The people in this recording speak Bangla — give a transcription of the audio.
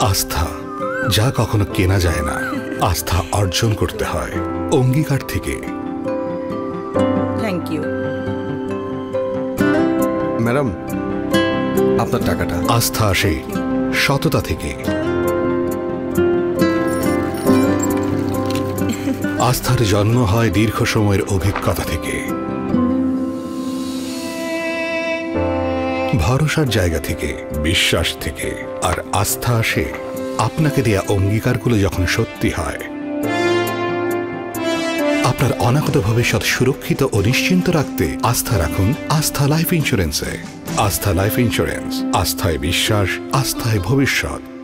আস্থা যা কখনো কেনা যায় না, আস্থা অর্জন করতে হয় অঙ্গীকার থেকে। থ্যাংক ইউ ম্যাডাম, আপনার টাকাটা। আস্থা আসে সততা থেকে, আস্থার জন্ম হয় দীর্ঘ সময়ের অভিজ্ঞতা থেকে, ভরসার জায়গা থেকে, বিশ্বাস থেকে। আর আস্থা আসে আপনাকে দেয়া অঙ্গীকারগুলো যখন সত্যি হয়। আপনার অনাগত ভবিষ্যৎ সুরক্ষিত ও নিশ্চিন্ত রাখতে আস্থা রাখুন আস্থা লাইফ ইন্স্যুরেন্সে। আস্থা লাইফ ইন্স্যুরেন্স, আস্থায় বিশ্বাস, আস্থায় ভবিষ্যৎ।